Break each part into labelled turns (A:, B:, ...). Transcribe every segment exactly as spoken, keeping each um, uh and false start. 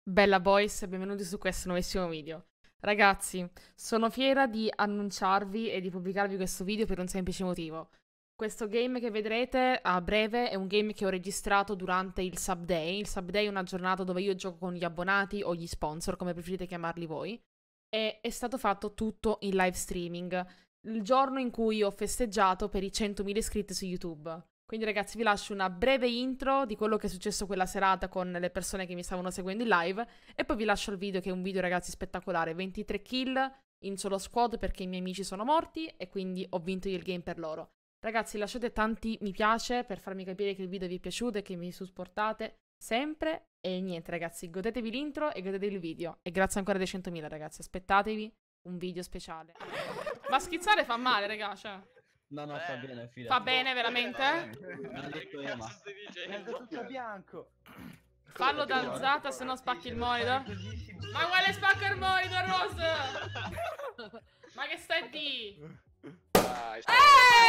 A: Bella boys e benvenuti su questo nuovissimo video. Ragazzi, sono fiera di annunciarvi e di pubblicarvi questo video per un semplice motivo. Questo game che vedrete a breve è un game che ho registrato durante il Sub Day. Il Sub Day è una giornata dove io gioco con gli abbonati o gli sponsor, come preferite chiamarli voi. E è stato fatto tutto in live streaming, il giorno in cui ho festeggiato per i centomila iscritti su YouTube. Quindi ragazzi vi lascio una breve intro di quello che è successo quella serata con le persone che mi stavano seguendo in live e poi vi lascio il video che è un video ragazzi spettacolare, ventitré kill in solo squad perché i miei amici sono morti e quindi ho vinto io il game per loro. Ragazzi lasciate tanti mi piace per farmi capire che il video vi è piaciuto e che mi supportate sempre e niente ragazzi, godetevi l'intro e godetevi il video e grazie ancora dei centomila ragazzi, aspettatevi un video speciale. Ma schizzare fa male raga, cioè...
B: No, no, fa bene, fidati.
A: Fa bene, veramente?
B: Me l'ha detto
C: Che
B: Ema.
C: cazzo stai
D: È
C: dicendo?
D: tutto bianco.
A: Fallo da alzata, se no spacchi il monitor. Ma quale spacca il monitor, Rose? Ma che stai di?
C: Dai, stai...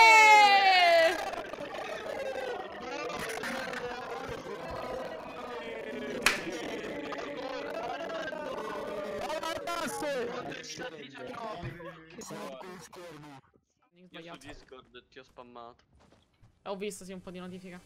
C: Io su Discord ti ho spammato.
A: Ho visto, sì, un po' di notifica.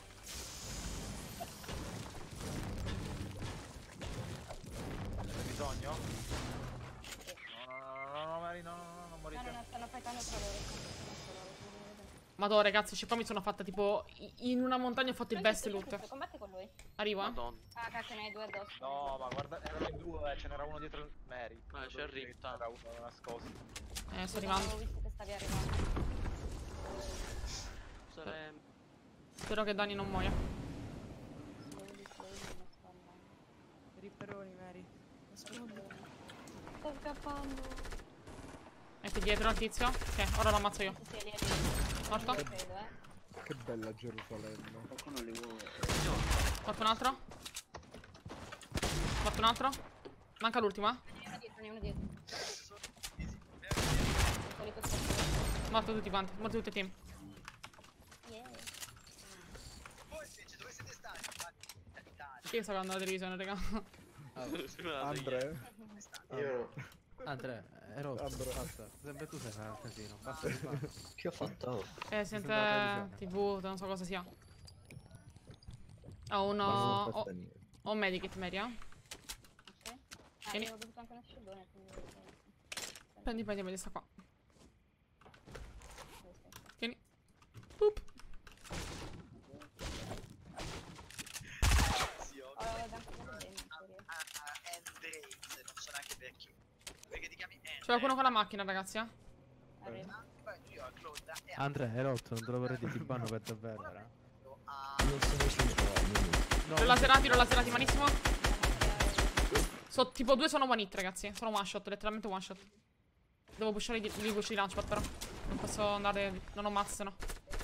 D: C'è bisogno? No, no, no, no, no, Mari, no, no, no, non morite.
E: No, no, no, stanno fightando tra loro.
A: Madonna, ragazzi, cioè, poi mi sono fatta tipo... In una montagna ho fatto il best loot.
E: Combatti con lui.
A: Arrivo, eh?
C: Madonna.
E: Ah, cazzo, ne hai due addosso.
D: No, ma guarda, erano in due, ce n'era uno dietro il Mary.
C: Ah, c'è Ripta.
D: C'era uno nascosto.
A: Eh, sto
E: Avevo
A: arrivando.
E: visto che stavi arrivando.
C: Saremo...
A: Spero che Dani non muoia.
E: Slowly, slowly, non sto andando.
F: Ripperoni, Mary.
E: Sto scappando.
A: Metti dietro il tizio. Ok, ora lo ammazzo io.
E: Sì, sì, lì è lì.
A: Morto?
E: Io credo, eh.
G: Che bella Gerusalemme.
B: Qualcuno li vuole.
A: Morto un altro. Morto un altro. Manca l'ultimo, eh?
E: Ne uno dietro, ne uno dietro. Solito spazio.
A: Morto tutti quanti. Morti tutti i team.
E: Yeah.
A: Chi sta guardando la televisione, raga?
G: Andre?
B: Io...
H: Andrea, è rotto.
G: Andrea.
H: Basta. Sempre tu sei fa il casino. Basta, basta.
B: Che ho fatto?
A: Eh, sente tivù, non so cosa sia. Ho uno... Ho, ho un medikit, Mary, eh?
E: Sì? Ah,
A: Vieni.
E: io ho bevuto anche uno scellone, quindi...
A: Prendi, prendi, prendi, sta qua.
E: Dove stai?
A: Vieni. Boop.
E: Oh, è anche quello dentro,
I: non so neanche perché. Perché ti chiami Andre?
A: C'è qualcuno con la macchina, ragazzi, eh?
E: arriva.
I: Poi io a Claude e
H: Andrea, è rotto, non te lo vorrei dire, ti banno per davvero, eh?
I: a...
B: Non sono sicuro.
A: L'ho laserati, l'ho laserati malissimo. So, tipo due sono one hit, ragazzi. Sono one shot, letteralmente one shot. Devo pushare i i push di launchpad, però. Non posso andare... Non ho mazze, no.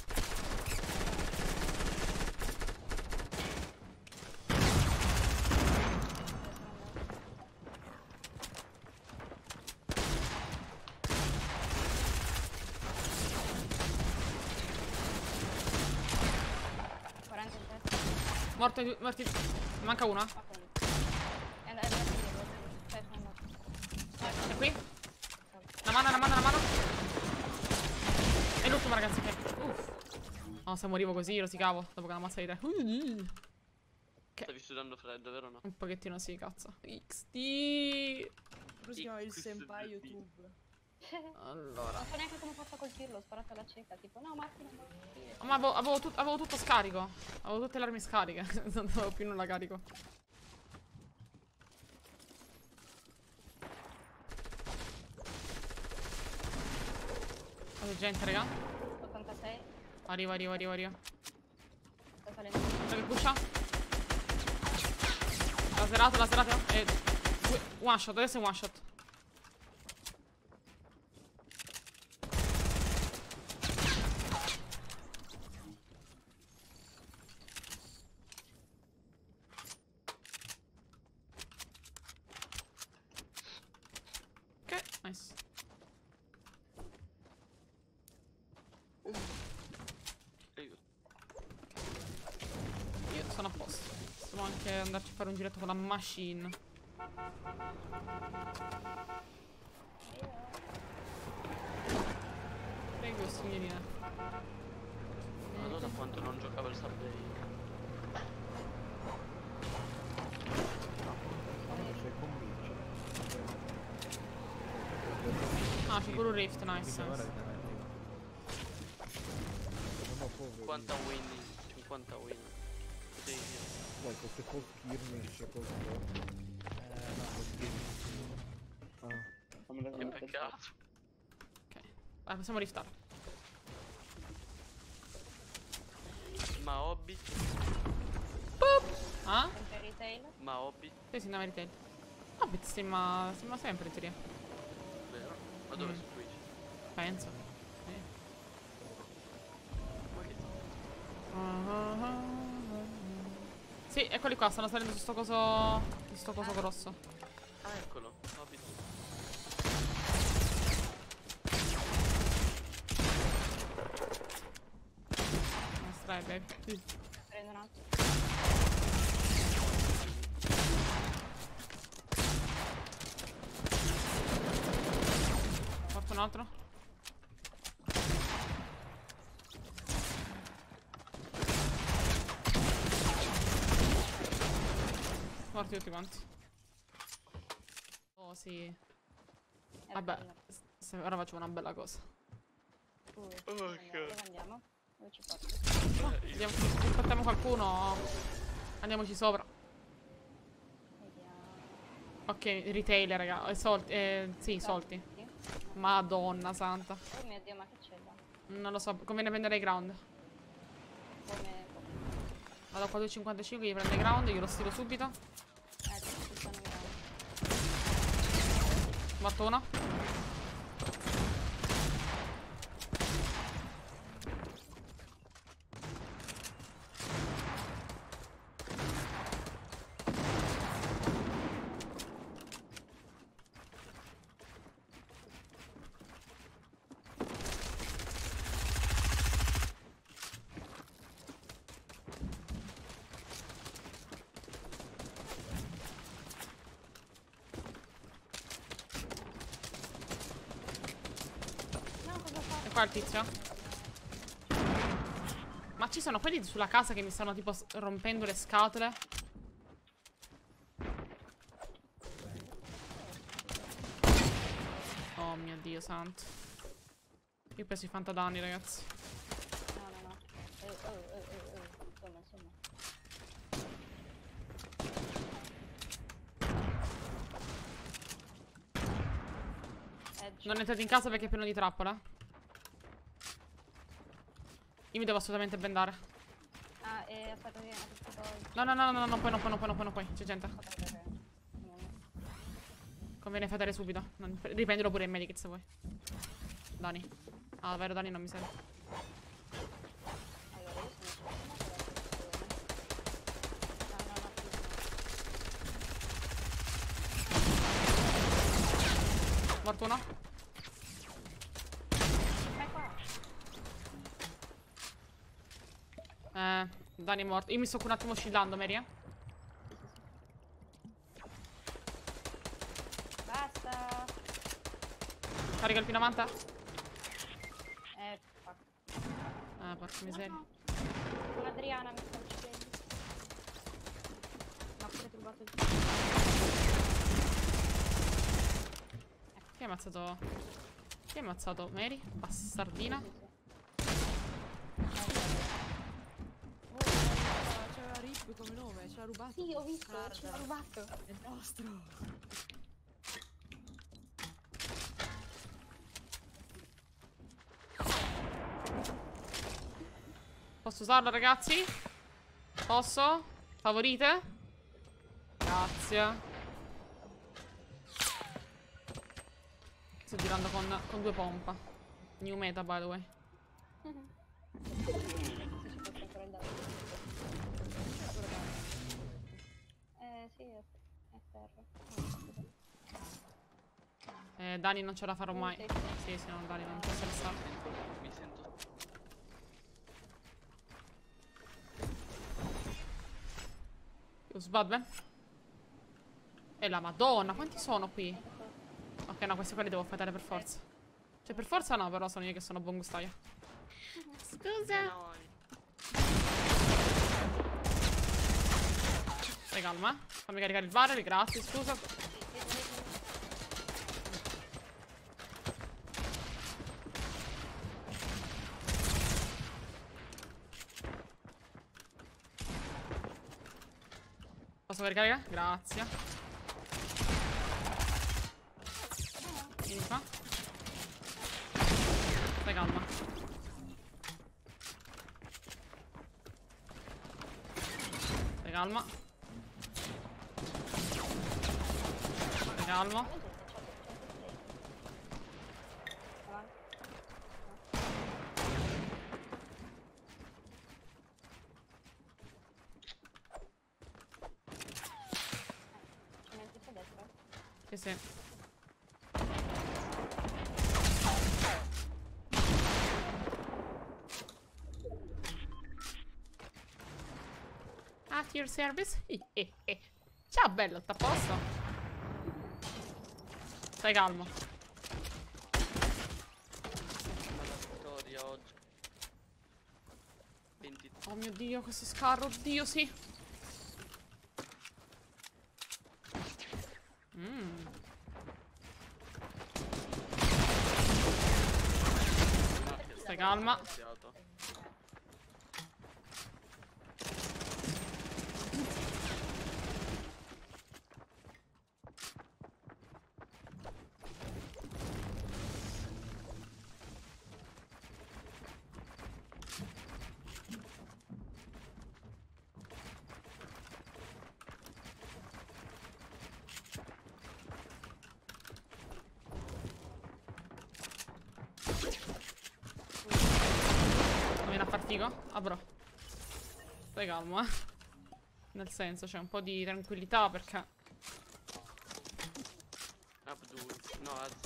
E: quaranta in testa.
A: Morti, morti. Manca uno, eh.
E: Ah, quindi. È andato indietro. Cioè, sono andato.
A: È qui. Una mano, una mano, una mano. E l'ultimo, ragazzi, ok. Uff. No, se morivo così, rosicavo. Dopo che la mazza di tre.
C: Stavi sudando freddo, vero o no?
A: Un pochettino sì, cazzo. X D.
F: Come si chiama il
C: Questo è
F: senpai
C: il
F: YouTube?
A: Allora.
E: Non so neanche come ho fatto a colpirlo, ho sparato alla cieca, tipo no macchina non colpire.
A: Ma avevo, avevo, tut- avevo tutto scarico. Avevo tutte le armi scariche. Non avevo più nulla carico. C'è gente, raga.
E: ottantasei,
A: Arrivo, arrivo, arrivo, arrivo.
E: sta salendo.
A: Guarda che pusha. Laserato, laserato. E... due- One shot, adesso è one shot. Ok, nice.
C: E io...
A: Io sono a posto. Sto muovendo. che andarci a fare un giretto con la machine. Prego, signorina.
C: Non so da quanto non giocavo il Subway.
G: Sei convinto?
A: Ah, c'è pure un rift, nice.
H: Ora che te ne arrivo.
G: No, poveri.
C: cinquanta win, cinquanta win. Sì, sì.
G: Dai, queste col skirmish, col...
H: Eh, no, così.
G: Ah.
C: Che peccato.
A: Ok. Vai, possiamo riftare.
C: Ma hobby?
A: Ah?
E: Sempre retail.
C: Ma hobby?
A: Sì, sì, andiamo a retail. Hobbit sembra, sembra sempre in teoria.
C: Vero? Ma dove
A: Mm.
C: su Twitch?
A: Penso. Sì.
C: Ma che...
A: Sì, eccoli qua, stanno salendo su sto coso. Su sto coso grosso.
C: Ah, eccolo. Hobbit.
A: Nostra baby. Sì.
E: Prendo un altro.
A: Porto un altro. Morti tutti quanti. Oh sì.
E: È
A: Vabbè,
E: bella.
A: se- ora faccio una bella cosa.
E: Uh,
C: Oh,
E: dove
C: che-
E: andiamo? Dove andiamo? Dove ci porti?
A: Vediamo se aspettiamo qualcuno. Andiamoci sopra.
E: Vediamo.
A: Ok, retailer, raga. Eh, solti. Eh, sì, solti.
E: Sì.
A: Madonna santa.
E: Oh mio Dio, ma che c'è là?
A: Non lo so, conviene prendere i ground.
E: Come...
A: Vado a quattro e cinquantacinque, gli prende i ground, io lo stiro subito.
E: Eh, ci stanno mirando.
A: Morto uno.
E: No, cosa fa?
A: E qua il tizio. Ma ci sono quelli sulla casa che mi stanno tipo s- rompendo le scatole. Oh mio Dio santo. Io ho preso i fantadanni, ragazzi.
E: No, no, no. Eh, oh, oh, oh, oh. Insomma, insomma. Edge.
A: Non entrate in casa perché è pieno di trappole. Io mi devo assolutamente bendare.
E: Ah, e aspetta che ha tutto il...
A: No, no, no, no, no, non puoi, non puoi, non puoi, non puoi, non puoi. C'è gente.
E: Ok, ok, ok. No, no.
A: Conviene fare subito. Non- Riprendilo pure in medikit se vuoi. Dani. Ah, vero, Dani non mi serve.
E: Allora, io sono no, no, no, please, no.
A: Morto uno.
E: Vai qua.
A: Eh, Dani è morto. Io mi sto un attimo oscillando, Mary, eh.
E: Basta.
A: Carica il pinamanta.
E: Eh, fuck.
A: Ah, porca miseria.
E: No, no. Con Adriana mi sta uccidendo. Ma pure turbato il...
A: Chi ha ammazzato? Chi ha ammazzato? Mary? Bastardina.
F: C'aveva Rip come nome, ce l'ha rubato.
E: Sì, ho visto,
F: Guarda.
E: ce l'ha rubato.
F: È il nostro.
A: Posso usarlo, ragazzi? Posso? Favorite? Grazie. Sto girando con, con due pompa. New meta, by the way.
E: Se ci fosse ancora il dado. Eh, sì, è, è ferro.
A: Eh, Dani non ce la farò mai.
E: Sì, sì.
A: Sì, sì, no, Dani non può stressare.
C: Mi sento...
A: Sbadben. E la madonna, quanti sono qui? Ok, no, questi qua li devo fightare per forza. Cioè, per forza no, però sono io che sono buon gustaio. Scusa. Stai calma. Fammi caricare il barrel, grazie, scusa. Posso caricare? Grazie. Vieni qua. Stai calma. Stai calma. Stai calmo. Sì, sì. At your service. Eh, eh, eh. Ciao bello, sta a posto? Stai calmo.
C: La vittoria oggi. venti.
A: Oh mio Dio, questo scarro, oddio, sì. Mm. Stai calma. Viene a far figo? Ah bro. Stai calmo, eh. Nel senso, c'è un po' di tranquillità perché...
C: Abdul. No, Az.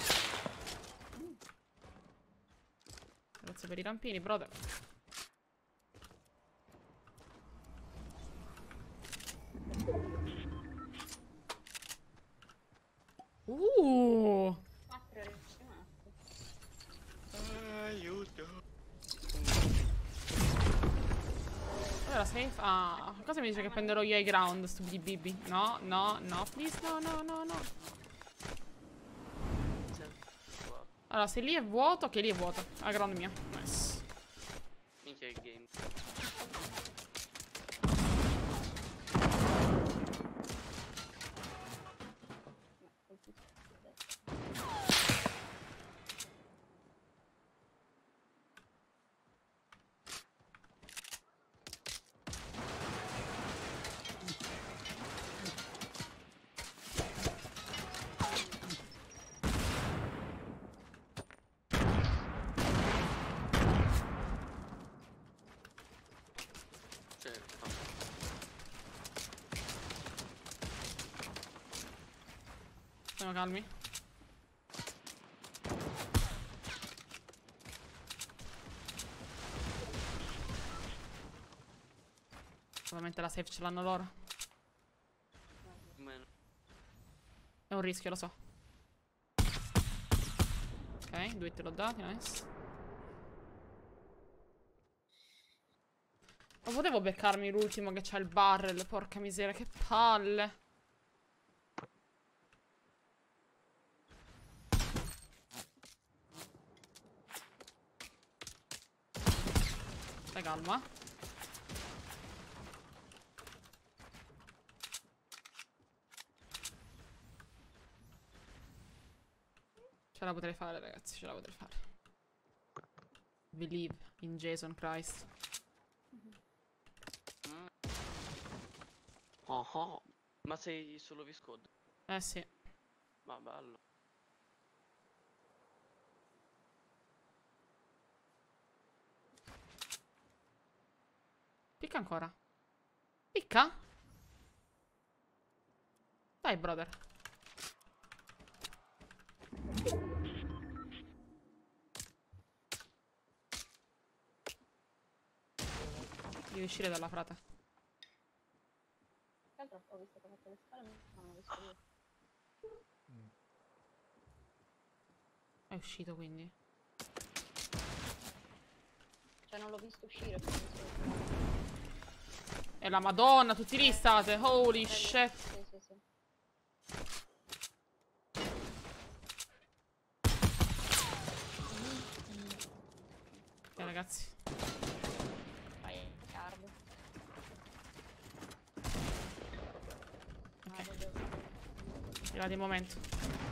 A: Grazie per i rampini, brother. Uh.
C: Aiuto.
A: Allora, safe. Ah, cosa mi dice che prenderò io ai ground, stupidi bibi? No, no, no, please, no, no, no, no. Allora, se lì è vuoto, che lì è vuoto. Ah, ground mio. Nice.
C: Minchia il game.
A: Stiamo calmi. Ovviamente la safe ce l'hanno loro.
C: Meno.
A: È un rischio, lo so. Ok, due te l'ho dati, nice. Ma potevo beccarmi l'ultimo che c'ha il barrel, porca miseria, che palle. Stai calma. Ce la potrei fare, ragazzi, ce la potrei fare. Believe in Jason Christ.
C: Mm. Oh, oh. Ma sei solo viscod?
A: Eh sì.
C: Ma bello.
A: Picca ancora. Picca? Dai, brother. Devi uscire dalla frate.
E: visto che ho fatto le scale, ma non ho visto io.
A: È uscito quindi.
E: Cioè non l'ho visto uscire. quindi non so.
A: E la madonna, tutti lì state. Holy shit.
E: Sì, sì, sì.
A: Ok ragazzi.
E: Vai, card.
A: Ok. È arrivato il momento.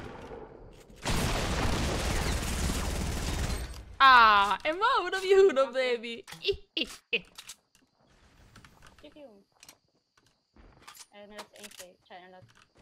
A: Ah, e mo uno v uno, baby. I, i, i.
E: C'è chiunque. È nella safe, cioè nella...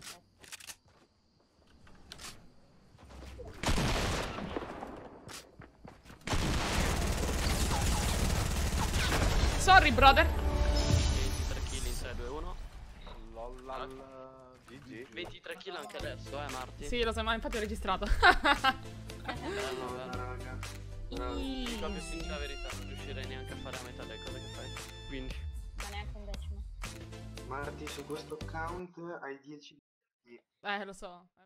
A: Sorry, brother.
C: ventitré kill in tre, due, uno.
D: Lollal. G G.
C: ventitré kill anche adesso, eh, Marti.
A: Sì, lo so, ma infatti ho registrato.
C: Bello, bello. Dico la più sincera verità, non riuscirei neanche a fare a metà delle cose che fai. Quindi.
E: Ma neanche un decimo.
B: Marti, su questo account hai dieci.
A: Eh, lo so.